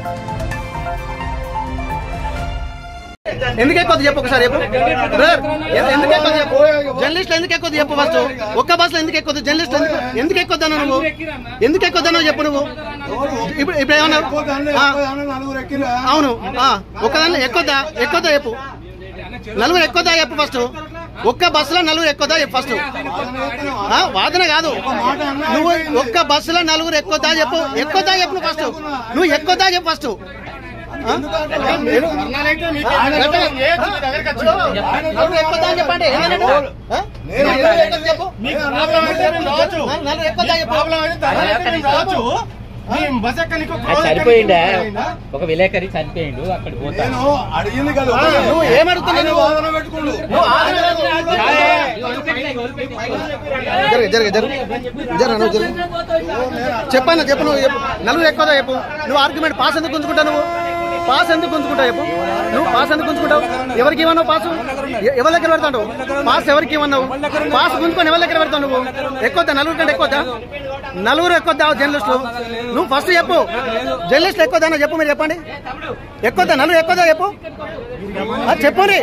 ఎందుకు ఎక్కువ చెప్పు ఒకసారి చెప్పు ఎందుకు ఎక్కువ చెప్పు జర్నలిస్ట్ ఎందుకు ఎక్కువ చెప్పు ఫస్ట్ ఒక్క బస్సులో ఎందుకు ఎక్కువ జర్నలిస్ట్ ఎందుకు ఎక్కువ నువ్వు ఎందుకు ఎక్కువ చెప్పు నువ్వు ఇప్పుడు ఏమన్నా అవును ఒక్కదాన్ని ఎక్కువదా చెప్పు నలుగురు ఎక్కువదా చెప్పు ఫస్ట్ ఒక్క బస్సులో నలుగురు ఎక్కువదా చెప్పు ఫస్ట్ వాదన కాదు నువ్వు ఒక్క బస్సులో నలుగురు ఎక్కువదా చెప్పు నువ్వు ఫస్ట్ నువ్వు ఎక్కువదా చెప్పు ఫస్ట్ చెప్పండి చనిపోయిండా ఒక విలేకరి చనిపోయిండు అక్కడ పోతాను అడిగింది కదా నువ్వు ఏమడుగుతున్నావు చెప్పన్నా చెప్పు నువ్వు నలుగురు ఎక్కువ చెప్పు నువ్వు ఆర్గ్యుమెంట్ పాస్ ఎందుకు గుంజుకుంటావు నువ్వు పాస్ ఎందుకు గుంజుకుంటావు చెప్పు నువ్వు పాస్ ఎందుకు గుంజుకుంటావు ఎవరికి ఇవ్వన్నావు పాసు ఎవరి దగ్గర పెడతావు పాస్ ఎవరికి ఇవ్వన్నావు పాస్ గుంజుకొని ఎవరి దగ్గర పెడతావు నువ్వు ఎక్కువద్దా నలుగురు కంటే ఎక్కువద్దా నలుగురు ఎక్కువద్దా జర్నలిస్టులు నువ్వు ఫస్ట్ చెప్పు జర్నలిస్టులు ఎక్కువదా చెప్పు మీరు చెప్పండి ఎక్కువద్దా నలుగురు ఎక్కువదా చెప్పు చెప్పు రీ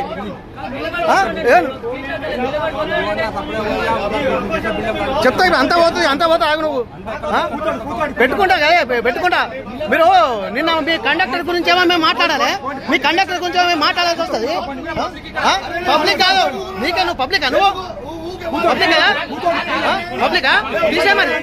చెప్తా అంత పోతుంది ఆగు నువ్వు పెట్టుకుంటా పెట్టుకుంటా మీరు నిన్న మీ కండక్టర్ గురించి ఏమో మేము మాట్లాడాలి మీ కండక్టర్ గురించి ఏమో మాట్లాడాల్సి వస్తుంది పబ్లిక్ కాదు నీకే నువ్వు పబ్లికా నువ్వు పబ్లికా పబ్లికా తీసే మరి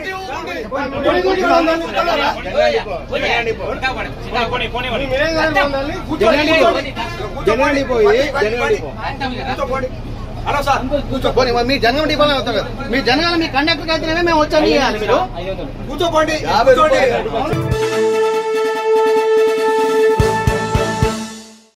కూర్చోపోయి మీ జనగం డిపోలో అవుతారు కదా మీ జనగాల మీ కండక్టర్ అయితేనే మేము వచ్చాము కూర్చోపోండి